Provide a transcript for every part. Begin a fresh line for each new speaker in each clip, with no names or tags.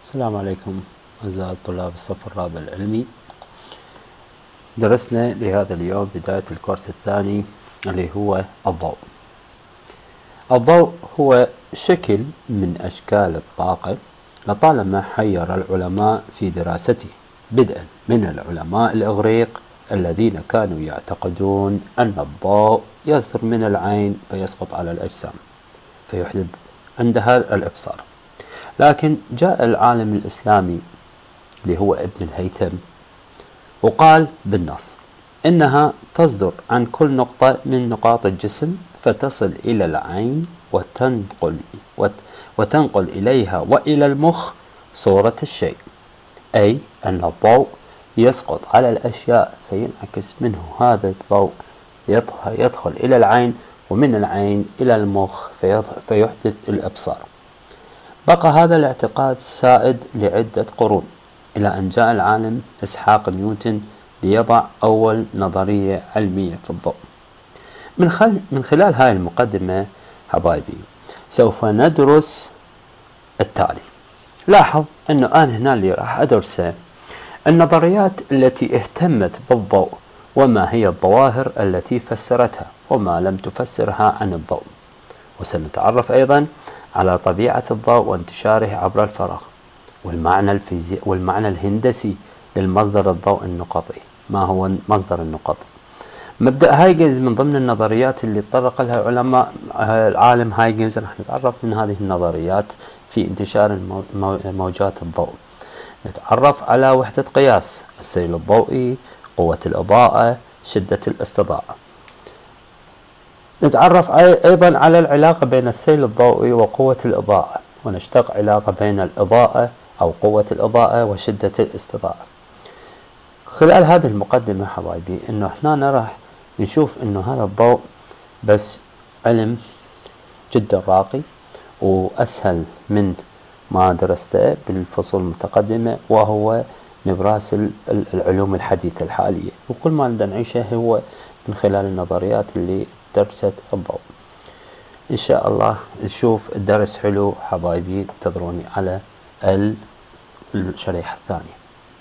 السلام عليكم أعزائي طلاب الصف الرابع العلمي. درسنا لهذا اليوم بداية الكورس الثاني اللي هو الضوء. الضوء هو شكل من أشكال الطاقة لطالما حير العلماء في دراسته، بدءا من العلماء الإغريق الذين كانوا يعتقدون أن الضوء يصدر من العين فيسقط على الأجسام فيحدث عندها الإبصار، لكن جاء العالم الإسلامي اللي هو ابن الهيثم وقال بالنص إنها تصدر عن كل نقطة من نقاط الجسم فتصل إلى العين وتنقل إليها وإلى المخ صورة الشيء، أي أن الضوء يسقط على الأشياء فينعكس منه هذا الضوء يدخل إلى العين، ومن العين إلى المخ فيحدث الإبصار. بقى هذا الاعتقاد سائد لعدة قرون إلى أن جاء العالم إسحاق نيوتن ليضع أول نظرية علمية في الضوء. من خلال هاي المقدمة حبايبي سوف ندرس التالي. لاحظ أنه أنا هنا اللي راح أدرسه النظريات التي اهتمت بالضوء، وما هي الظواهر التي فسرتها وما لم تفسرها عن الضوء، وسنتعرف أيضا على طبيعة الضوء وانتشاره عبر الفراغ، والمعنى الهندسي للمصدر الضوء النقطي. ما هو مصدر النقطي؟ مبدأ هايجنز من ضمن النظريات اللي تطرق لها علماء العالم هايجنز. راح نتعرف من هذه النظريات في انتشار موجات الضوء. نتعرف على وحدة قياس السيل الضوئي، قوة الإضاءة، شدة الاستضاءة. نتعرف أيضا على العلاقة بين السيل الضوئي وقوة الإضاءة، ونشتق علاقة بين الإضاءة أو قوة الإضاءة وشدة الاستضاءة. خلال هذه المقدمة حبايبي إنه هنا راح نشوف إنه هذا الضوء بس علم جدا راقي وأسهل من ما درسته بالفصول المتقدمة، وهو نبراس العلوم الحديثة الحالية، وكل ما بدنا نعيشه هو من خلال النظريات اللي درست الضوء. إن شاء الله نشوف الدرس حلو حبايبي، انتظروني على الشريحة الثانية.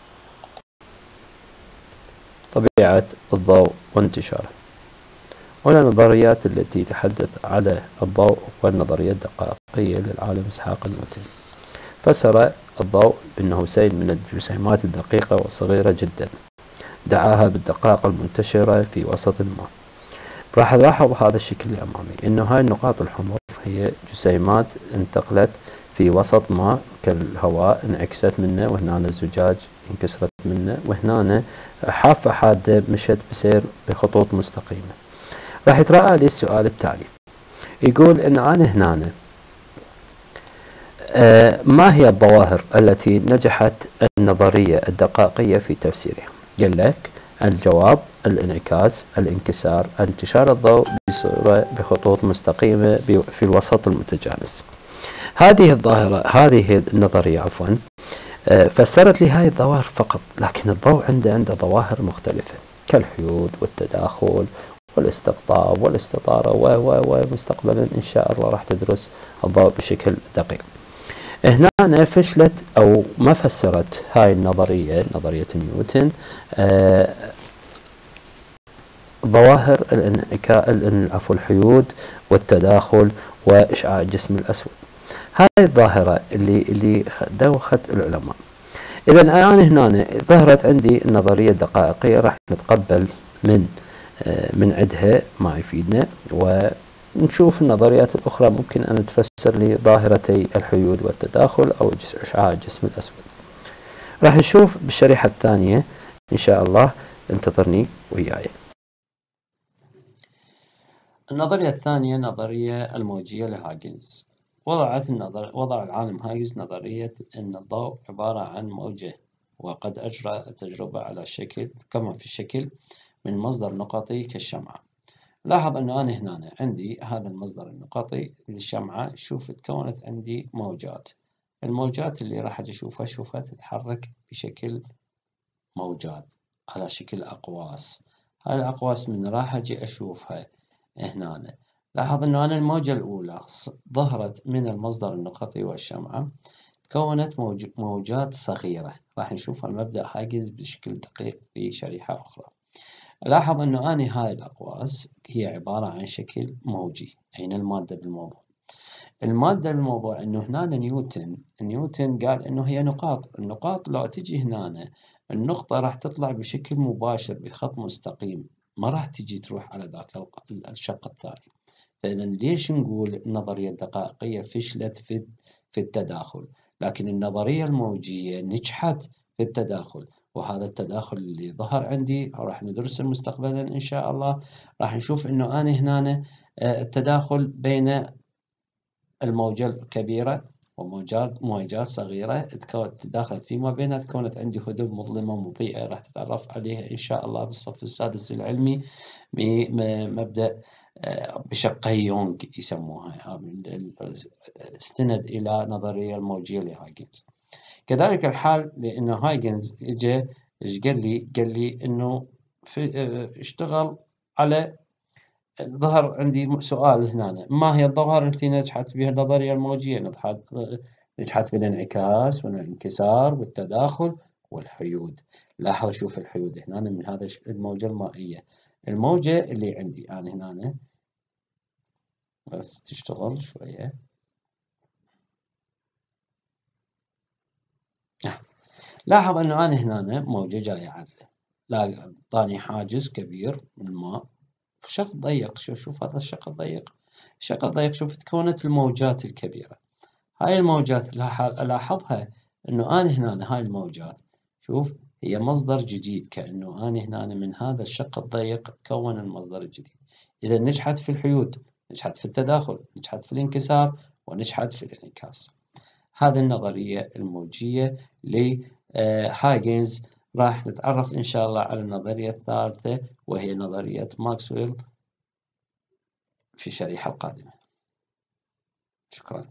طبيعة الضوء وانتشاره. والنظريات التي تحدث على الضوء والنظرية الدقائقية للعالم إسحاق نيوتن. فسر الضوء بأنه سيل من الجسيمات الدقيقة والصغيرة جدا، دعاها بالدقائق المنتشرة في وسط الماء. راح نلاحظ هذا الشكل الأمامي، إنه هاي النقاط الحمر هي جسيمات انتقلت في وسط ماء كالهواء، انعكست منه، وهنا الزجاج انكسرت منه، وهنا حافة حادة مشت بسير بخطوط مستقيمة. راح يترأى لي السؤال التالي، يقول إن أنا هنا ما هي الظواهر التي نجحت النظرية الدقائقية في تفسيرها؟ قال لك الجواب الانعكاس، الانكسار، انتشار الضوء بصورة بخطوط مستقيمة في الوسط المتجانس. هذه النظرية فسرت لي هذه الظواهر فقط، لكن الضوء عنده ظواهر مختلفة كالحيود والتداخل والاستقطاب والاستطارة ومستقبلا إن شاء الله راح تدرس الضوء بشكل دقيق. هنا فشلت أو ما فسرت هاي النظرية، نظرية نيوتن، ظواهر الحيود والتداخل وإشعاع الجسم الأسود. هاي الظاهرة اللي دوخت العلماء. إذا أنا هنا ظهرت عندي النظرية الدقائقية، راح نتقبل من عندها ما يفيدنا، ونشوف النظريات الأخرى ممكن أن تفسر لي ظاهرتي الحيود والتداخل أو إشعاع الجسم الأسود. راح نشوف بالشريحة الثانية إن شاء الله، انتظرني وياي. النظرية الثانية نظرية الموجية لهايجنز. وضع العالم هايجنز نظرية أن الضوء عبارة عن موجة، وقد أجرى تجربة على الشكل من مصدر نقطي كالشمعة. لاحظ أنه أنا هنا عندي هذا المصدر النقطي للشمعة، شوف تكونت عندي موجات. الموجات اللي راح أشوفها تتحرك بشكل موجات على شكل أقواس. هاي الأقواس من راح أجي أشوفها هنا. لاحظ أنه أنا الموجة الأولى ظهرت من المصدر النقطي والشمعة، تكونت موجات صغيرة. راح نشوف المبدأ هايجنز بشكل دقيق في شريحة أخرى. لاحظ أنه أني هاي الأقواس هي عبارة عن شكل موجي. أين المادة بالموضوع؟ المادة بالموضوع أنه هنا نيوتن قال أنه هي نقاط. النقاط لو تجي هنا النقطة راح تطلع بشكل مباشر بخط مستقيم، ما راح تجي تروح على ذاك الشق الثاني. فإذا ليش نقول النظرية الدقائقية فشلت في التداخل، لكن النظرية الموجية نجحت في التداخل؟ وهذا التداخل اللي ظهر عندي راح ندرسه مستقبلا إن شاء الله. راح نشوف إنه أنا هنا التداخل بين الموجة الكبيرة وموجات صغيرة تداخل فيما بينها، تكونت عندي هدوء مظلمة مضيئة راح تتعرف عليها إن شاء الله بالصف السادس العلمي بمبدأ بشقي يونغ يسموها، استند إلى نظرية الموجية لهايجنز. كذلك الحال لأنه هايجنز إجا إيش قال لي إنه اشتغل على ظهر عندي سؤال هنا: ما هي الظواهر التي نجحت بها النظرية الموجية؟ نجحت بالانعكاس والانكسار والتداخل والحيود. لاحظ شوف الحيود هنا من هذا الموجة المائية. الموجة اللي عندي أنا هنا بس تشتغل شوية. لاحظ أنه أنا هنا موجة جاية عدلة، لا طاني حاجز كبير من الماء شق ضيق. شوف هذا الشق الضيق. الشق الضيق شوف تكونت الموجات الكبيرة. هاي الموجات ألاحظها أنه أنا هنا هاي الموجات شوف هي مصدر جديد، كأنه أنا هنا من هذا الشق الضيق تكون المصدر الجديد. إذا نجحت في الحيود، نجحت في التداخل، نجحت في الانكسار، ونجحت في الانعكاس. هذه النظرية الموجية لهايجنز. راح نتعرف إن شاء الله على النظرية الثالثة وهي نظرية ماكسويل في الشريحة القادمة. شكرا.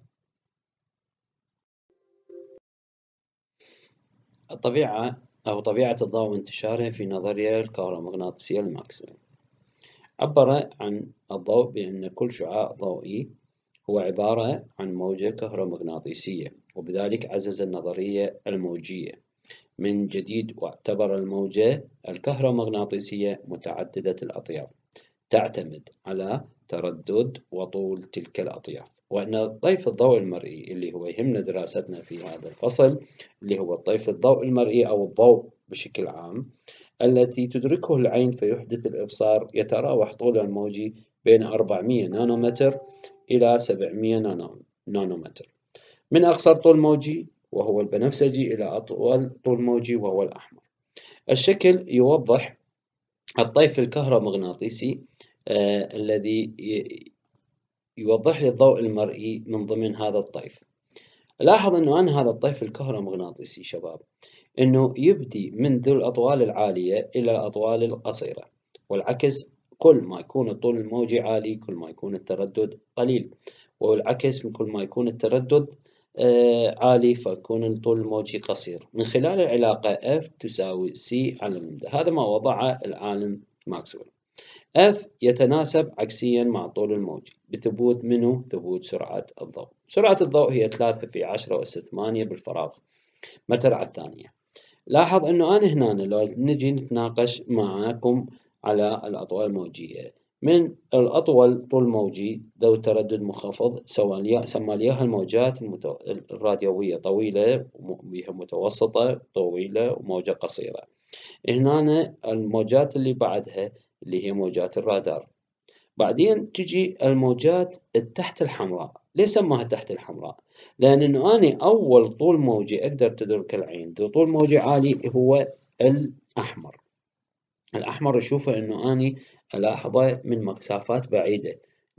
الطبيعة أو طبيعة الضوء وانتشاره في نظرية الكهرومغناطيسية لماكسويل. عبر عن الضوء بأن كل شعاع ضوئي هو عبارة عن موجة كهرومغناطيسية، وبذلك عزز النظرية الموجية من جديد، واعتبر الموجة الكهرومغناطيسية متعددة الأطياف تعتمد على تردد وطول تلك الأطياف، وأن طيف الضوء المرئي اللي هو يهمنا دراستنا في هذا الفصل اللي هو طيف الضوء المرئي أو الضوء بشكل عام التي تدركه العين فيحدث الإبصار يتراوح طول الموجي بين 400 نانومتر إلى 700 نانومتر من أقصر طول موجي وهو البنفسجي إلى أطول طول موجي وهو الأحمر. الشكل يوضح الطيف الكهرومغناطيسي الذي يوضح لي الضوء المرئي من ضمن هذا الطيف. لاحظ أنه هذا الطيف الكهرومغناطيسي شباب أنه يبدي من ذو الأطوال العالية إلى الأطوال القصيرة، والعكس كل ما يكون الطول الموجي عالي كل ما يكون التردد قليل، والعكس كل ما يكون التردد عالي فيكون الطول الموجي قصير، من خلال العلاقة F تساوي C على لمدة. هذا ما وضعه العالم ماكسويل. F يتناسب عكسيا مع طول الموجي بثبوت منه ثبوت سرعة الضوء. سرعة الضوء هي 3 في 10 أس 8 بالفراغ متر على الثانية. لاحظ أنه أنا هنا لو نجي نتناقش معكم على الأطوال الموجية، من الأطول طول موجي ذو تردد منخفض سمى ليها الموجات الراديوية طويلة، بها متوسطة طويلة، وموجة قصيرة. هنا الموجات اللي بعدها اللي هي موجات الرادار. بعدين تجي الموجات التحت الحمراء. ليه سماها تحت الحمراء؟ لأن إنه أنا أول طول موجي أقدر تدرك العين ذو طول موجي عالي هو الأحمر. الأحمر أشوفه إنه أنا ألاحظه من مسافات بعيدة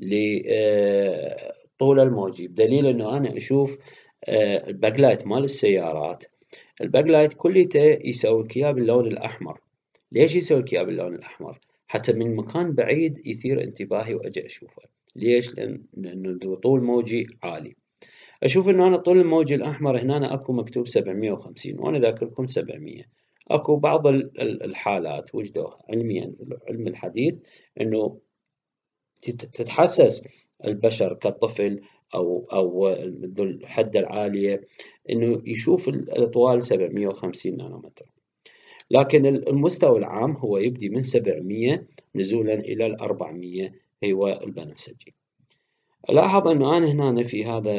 لطول الموجي، بدليل إنه أنا أشوف الباكلايت مال السيارات. الباكلايت كليته يسوي كيا باللون الأحمر. ليش يسوي كيا باللون الأحمر؟ حتى من مكان بعيد يثير انتباهي وأجي أشوفه. ليش؟ لأنه طول موجي عالي. أشوف إنه أنا طول الموجي الأحمر هنا أكو مكتوب 750 وأنا ذاكركم 700. أكو بعض الحالات وجدوها علميا في العلم الحديث إنه تتحسس البشر كالطفل أو ذو الحدة العالية إنه يشوف الأطوال 750 نانومتر، لكن المستوى العام هو يبدي من 700 نزولا إلى 400 هو البنفسجي. لاحظ أنه أنا هنا في هذا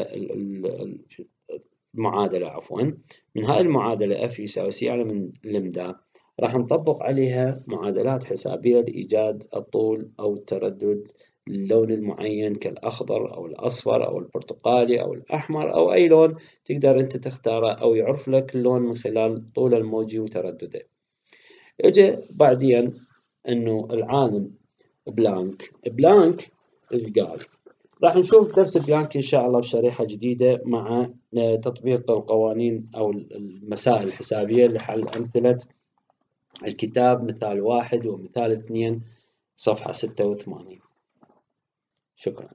المعادلة من هاي المعادلة F يساوي C على من لمدا راح نطبق عليها معادلات حسابية لإيجاد الطول أو التردد للون المعين كالأخضر أو الأصفر أو البرتقالي أو الأحمر أو أي لون تقدر أنت تختاره أو يعرف لك اللون من خلال طول الموجي وتردده. اجى بعدين أنه العالم بلانك إيش قال؟ راح نشوف درس بلانك إن شاء الله بشريحة جديدة مع تطبيق القوانين أو المسائل الحسابية لحل أمثلة الكتاب مثال 1 ومثال 2 صفحة 86. شكرا.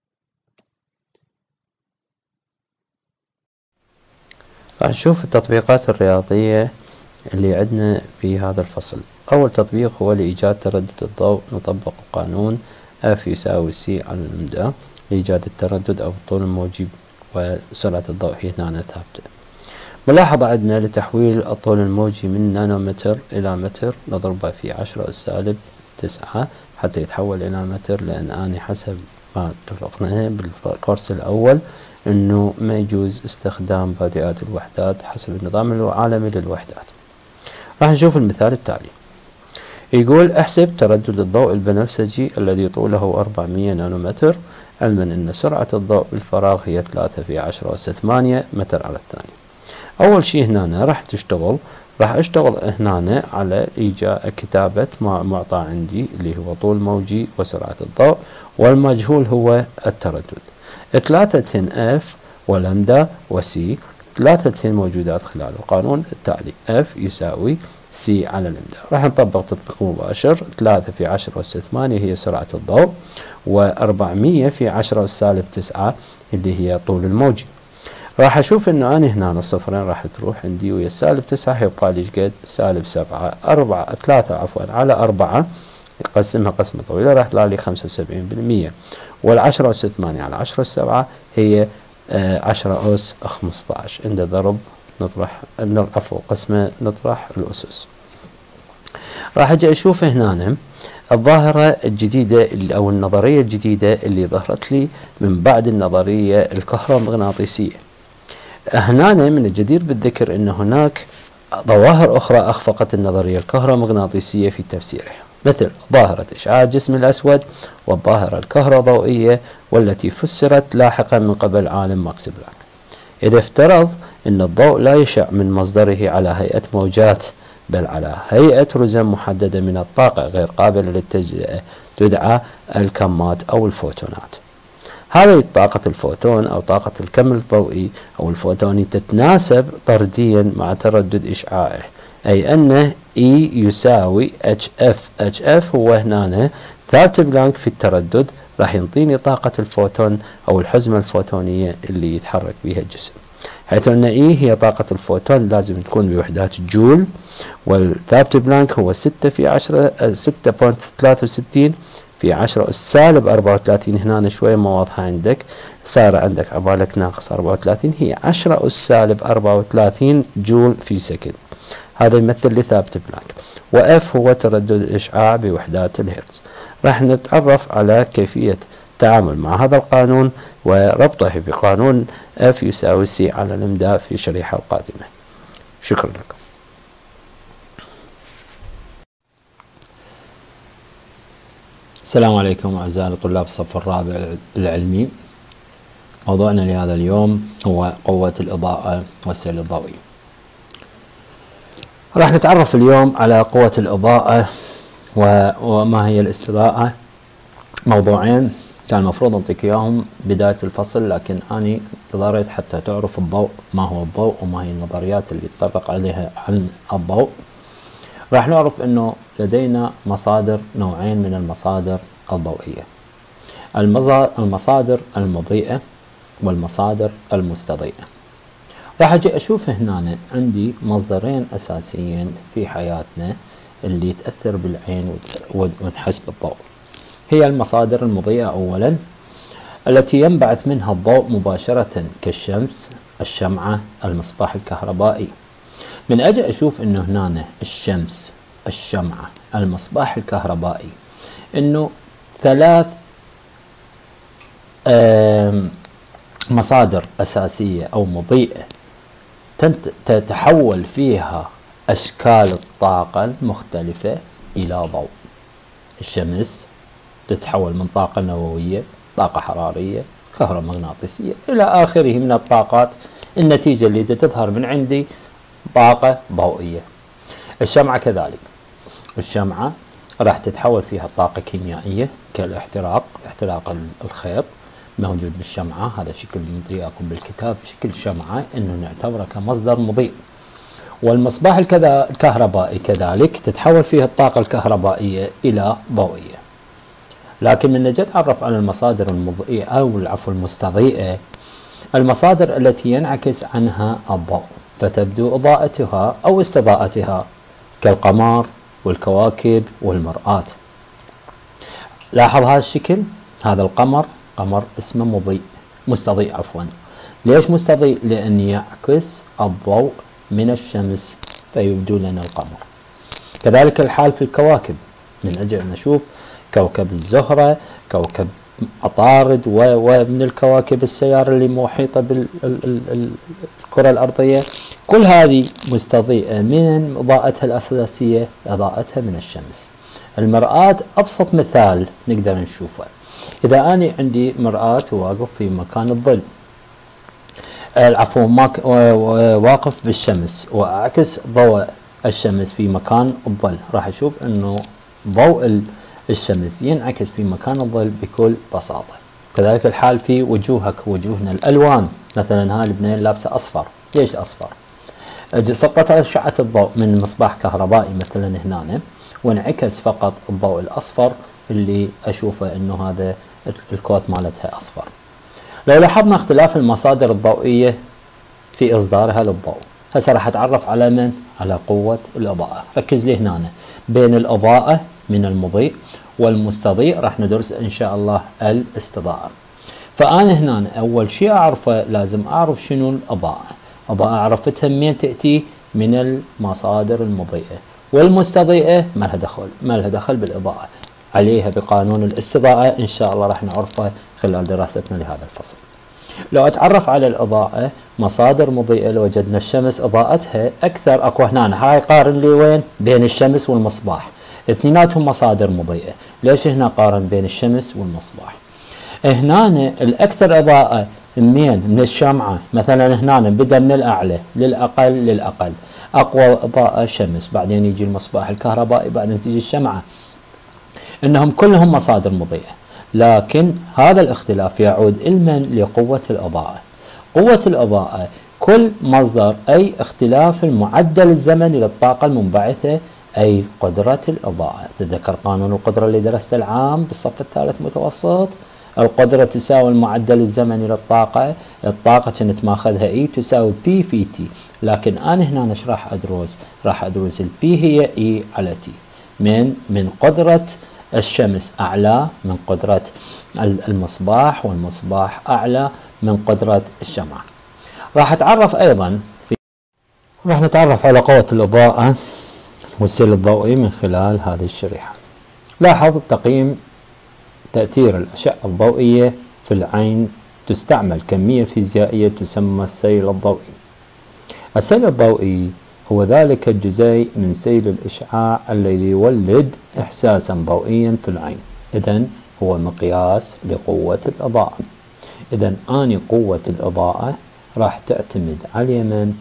راح نشوف التطبيقات الرياضية اللي عندنا في هذا الفصل. أول تطبيق هو لإيجاد تردد الضوء. نطبق قانون F يساوي C على لمدا لإيجاد التردد أو الطول الموجي، وسرعة الضوء هي هنا ثابتة. ملاحظة عندنا لتحويل الطول الموجي من نانومتر إلى متر نضربه في 10 أس سالب 9 حتى يتحول إلى متر، لأن أنا حسب ما اتفقنا بالكورس الأول إنه ما يجوز استخدام بادئات الوحدات حسب النظام العالمي للوحدات. راح نشوف المثال التالي. يقول احسب تردد الضوء البنفسجي الذي طوله 400 نانومتر، علما أن سرعة الضوء بالفراغ هي 3 في 10 أس 8 متر على الثانية. أول شيء هنا راح أشتغل هنا على كتابة معطى عندي اللي هو طول موجي وسرعة الضوء، والمجهول هو التردد. 3 F ولمدا وسي 3 موجودات خلال القانون التالي. F يساوي C على لمدا. راح نطبق تطبيق مباشر. 3 في 10 أس 8 هي سرعة الضوء، و400 في 10 أس سالب 9 اللي هي طول الموجي. راح أشوف إنه أنا هنا الصفرين راح تروح عندي، ويا السالب 9 يبقى لي قد سالب 7 3 على 4 نقسمها قسمة طويلة راح تطلع لي 75%، وال10 أس 8 على 10 أس 7 هي 10 أس 15. عند ضرب نطرح قسمة نطرح الأسس. راح أجي أشوف هنا الظاهرة الجديدة أو النظرية الجديدة اللي ظهرت لي من بعد النظرية الكهرومغناطيسية. هنا من الجدير بالذكر أن هناك ظواهر أخرى أخفقت النظرية الكهرومغناطيسية في تفسيرها، مثل ظاهرة إشعاع الجسم الأسود والظاهرة الكهروضوئية، والتي فسرت لاحقا من قبل عالم ماكس بلانك. إذا افترض أن الضوء لا يشع من مصدره على هيئة موجات بل على هيئة رزم محددة من الطاقة غير قابلة للتجزئة تدعى الكمات أو الفوتونات. هذه طاقة الفوتون أو طاقة الكم الضوئي أو الفوتوني تتناسب طرديا مع تردد إشعاعه، أي أنه E يساوي HF هو هنا ثابت بلانك في التردد، راح ينطيني طاقة الفوتون أو الحزمة الفوتونية اللي يتحرك بها الجسم، حيث أن E هي طاقة الفوتون لازم تكون بوحدات جول، والثابت بلانك هو 6 في 10 6.63 في 10 أس سالب 34. هنا شوية ما واضحة عندك، صار عندك عبالك ناقص 34، هي 10 أس سالب 34 جول في سكند. هذا يمثل لي ثابت بلانك. وF هو تردد الإشعاع بوحدات الهرتز. راح نتعرف على كيفية التعامل مع هذا القانون وربطه بقانون F يساوي C على لمدا في الشريحة القادمة. شكرا لكم.
السلام عليكم أعزائي طلاب الصف الرابع العلمي. موضوعنا لهذا اليوم هو قوة الإضاءة والسيل الضوئي. راح نتعرف اليوم على قوة الإضاءة وما هي الاستضاءة. موضوعين كان المفروض أعطيك إياهم بداية الفصل، لكن أنا انتظرت حتى تعرف الضوء، ما هو الضوء وما هي النظريات اللي يتطرق عليها علم الضوء. راح نعرف أنه لدينا نوعين من المصادر الضوئية: المصادر المضيئة والمصادر المستضيئة. راح أجي أشوف هنا عندي مصدرين أساسيين في حياتنا اللي تأثر بالعين ونحس بالضوء. هي المصادر المضيئة أولا، التي ينبعث منها الضوء مباشرة كالشمس، الشمعة، المصباح الكهربائي. من أجي أشوف أنه هنا الشمس، الشمعة، المصباح الكهربائي، أنه ثلاث مصادر أساسية أو مضيئة تتحول فيها أشكال الطاقة المختلفة إلى ضوء. الشمس تتحول من طاقة نووية، طاقة حرارية، كهرومغناطيسية إلى آخره من الطاقات، النتيجة اللي تظهر من عندي طاقة ضوئية. الشمعة كذلك، الشمعة راح تتحول فيها طاقة كيميائية كالاحتراق، احتراق الخيط موجود بالشمعة، هذا شكل مدياكم بالكتاب شكل شمعة انه نعتبره كمصدر مضيء. والمصباح الكهربائي كذلك تتحول فيه الطاقة الكهربائية إلى ضوئية. لكن من نجي نتعرف على المصادر المضيئة أو العفو المستضيئة، المصادر التي ينعكس عنها الضوء فتبدو إضاءتها أو استضاءتها كالقمر والكواكب والمرآة. لاحظ هذا الشكل، هذا القمر قمر اسمه مضيء، مستضيء عفوا. ليش مستضيء؟ لأن يعكس الضوء من الشمس فيبدو لنا القمر. كذلك الحال في الكواكب، من أجل أن نشوف كوكب الزهرة، كوكب عطارد، ومن الكواكب السيارة اللي محيطة بالكرة الأرضية، كل هذه مستضيئة من إضاءتها الأساسية إضاءتها من الشمس. المرآة أبسط مثال نقدر نشوفه، إذا أنا عندي مرآة واقف في مكان الظل، عفوا واقف بالشمس وأعكس ضوء الشمس في مكان الظل، راح أشوف أنه ضوء الشمس ينعكس في مكان الظل بكل بساطة. كذلك الحال في وجوهك، وجوهنا الألوان، مثلا هاي البنين لابسة أصفر، ليش أصفر؟ سقطت أشعة الضوء من مصباح كهربائي مثلا هنا وانعكس فقط الضوء الأصفر اللي أشوفه أنه هذا الكوت مالتها أصفر. لو لاحظنا اختلاف المصادر الضوئية في إصدارها للضوء، هسه راح أتعرف على من؟ على قوة الإضاءة. ركز لي هنا بين الإضاءة من المضيء والمستضيء راح ندرس إن شاء الله الاستضاءة. فأنا هنا أول شيء أعرفه لازم أعرف شنو الإضاءة. الإضاءة عرفتها منين تأتي؟ من المصادر المضيئة، والمستضيئة ما لها دخل بالإضاءة، عليها بقانون الاستضاءة إن شاء الله راح نعرفه خلال دراستنا لهذا الفصل. لو أتعرف على الإضاءة مصادر مضيئة، لو وجدنا الشمس إضاءتها أكثر، أكو هنا هاي قارن لي وين؟ بين الشمس والمصباح، اثنيناتهم مصادر مضيئة. ليش هنا قارن بين الشمس والمصباح؟ هنا الأكثر إضاءة من الشمعة، مثلا هنا بدأ من الأعلى للأقل، أقوى إضاءة شمس، بعدين يجي المصباح الكهربائي، بعدين تيجي الشمعة، إنهم كلهم مصادر مضيئة. لكن هذا الاختلاف يعود إلمن لقوة الإضاءة. قوة الإضاءة كل مصدر أي اختلاف المعدل الزمني للطاقة المنبعثة أي قدرة الإضاءة. تذكر قانون القدرة اللي درسته العام بالصف الثالث متوسط، القدرة تساوي المعدل الزمني للطاقة، الطاقة كنت ماخذها اي تساوي بي في تي، لكن أنا هنا ايش راح أدرس؟ راح أدرس البي هي اي على تي، من قدرة الشمس أعلى من قدرة المصباح، والمصباح أعلى من قدرة الشمعة. راح أتعرف أيضا راح نتعرف على قوة الإضاءة والسيل الضوئي من خلال هذه الشريحة. لاحظ تقييم تأثير الأشعة الضوئية في العين، تستعمل كمية فيزيائية تسمى السيل الضوئي. السيل الضوئي هو ذلك الجزيء من سيل الإشعاع الذي يولد إحساسا ضوئيا في العين، إذن هو مقياس لقوة الإضاءة. إذن أني قوة الإضاءة راح تعتمد على اليمن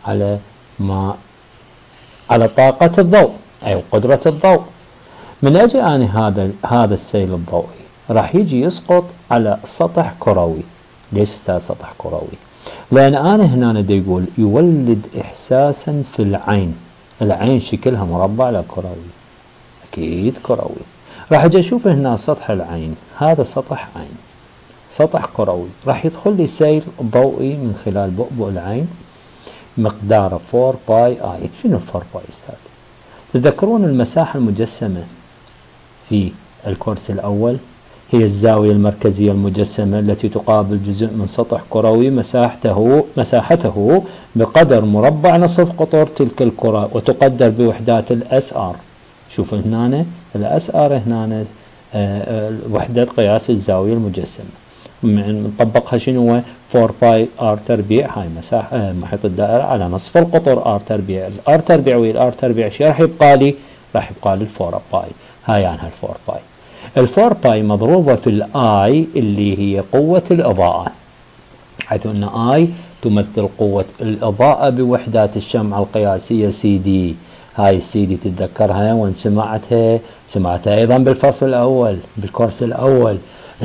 على طاقة الضوء أي قدرة الضوء. من أجل أني هذا السيل الضوئي راح يجي يسقط على سطح كروي. ليش استاذ سطح كروي؟ لأن أنا هنا دا يقول يولد إحساسا في العين. العين شكلها مربع لا كروي؟ أكيد كروي. راح أجي أشوف هنا سطح العين، هذا سطح عين، سطح كروي، راح يدخل لي سيل ضوئي من خلال بؤبؤ العين مقداره 4 باي آي. شنو 4 باي أستاذ؟ تذكرون المساحة المجسمة في الكورس الأول
هي الزاوية المركزية المجسمة التي تقابل جزء من سطح كروي مساحته بقدر مربع نصف قطر تلك الكرة، وتقدر بوحدات الأسآر. شوف هنا الأسآر هنا وحدة قياس الزاوية المجسمة. نطبقها شنو هو 4 باي ار تربيع، هاي مساحة محيط الدائرة على نصف القطر ار تربيع. الار تربيع والار تربيع شو راح يبقى لي؟ راح يبقى لي 4 باي. هاي عنها 4 باي. 4 باي مضروبة في الاي اللي هي قوة الإضاءة، حيث ان اي تمثل قوة الإضاءة بوحدات الشمعة القياسية سي دي. هاي السي دي تتذكرها وين سمعتها؟ سمعتها ايضا بالفصل الاول بالكورس الاول.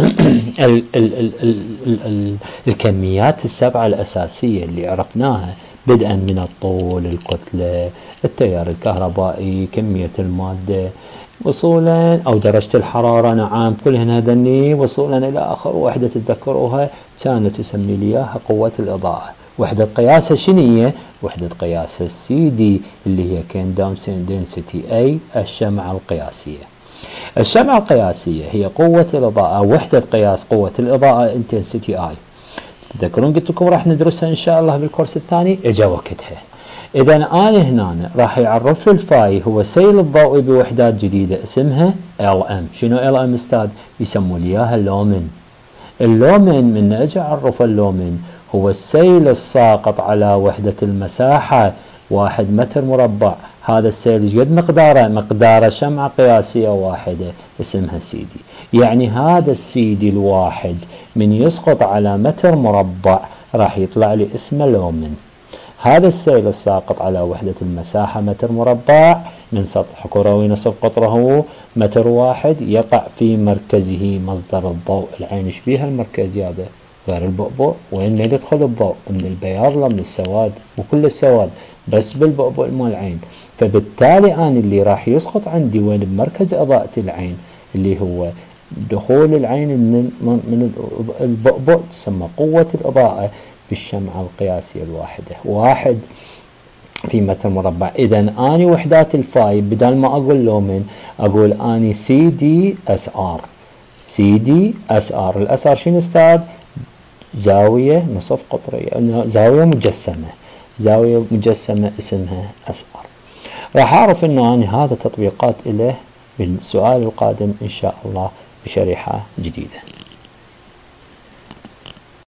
ال ال ال ال ال الكميات السبعة الأساسية اللي عرفناها، بدءا من الطول، الكتلة، التيار الكهربائي، كمية المادة، وصولا أو درجة الحرارة، نعم كلهن هذني وصولا إلى آخر وحدة تتذكروها كانت تسمي لي إياها قوة الإضاءة. وحدة قياسها شنو هي؟ وحدة قياسها السي دي اللي هي كانداونسن دنسيتي أي الشمعة القياسية. الشمعة القياسية هي قوة الإضاءة، وحدة قياس قوة الإضاءة انتنسيتي اي. تذكرون قلت لكم راح ندرسها إن شاء الله بالكورس الثاني، اجا وقتها. إذا أنا هنا راح يعرف لي الفاي هو سيل الضوئي بوحدات جديدة اسمها LM. شنو LM أستاذ؟ يسموا لي إياها اللومن. اللومن من أجي أعرف اللومن هو السيل الساقط على وحدة المساحة 1 متر مربع. هذا السيل قد مقداره شمعة قياسية واحدة اسمها سي دي. يعني هذا السي دي الواحد من يسقط على متر مربع راح يطلع لي اسمه لومن. هذا السيل الساقط على وحدة المساحة متر مربع من سطح كروي نصف قطره متر واحد يقع في مركزه مصدر الضوء. العين ايش بيها المركز هذا؟ غير البؤبؤ. وين ما يدخل الضوء؟ من البياض لا من السواد؟ وكل السواد بس بالبؤبؤ مال العين. فبالتالي أنا اللي راح يسقط عندي وين؟ بمركز إضاءة العين اللي هو دخول العين من البؤبؤ، تسمى قوة الإضاءة بالشمعة القياسية الواحدة 1 في متر مربع. إذا أني وحدات الفاي بدل ما أقول لومن أقول أني سي دي اس ار. سي دي اس ار. الأس ار شنو أستاذ؟ زاوية نصف قطرية، زاوية مجسمة. زاوية مجسمة اسمها اس ار. راح أعرف أنه أنا هذا تطبيقات له بالسؤال القادم إن شاء الله بشريحة جديدة.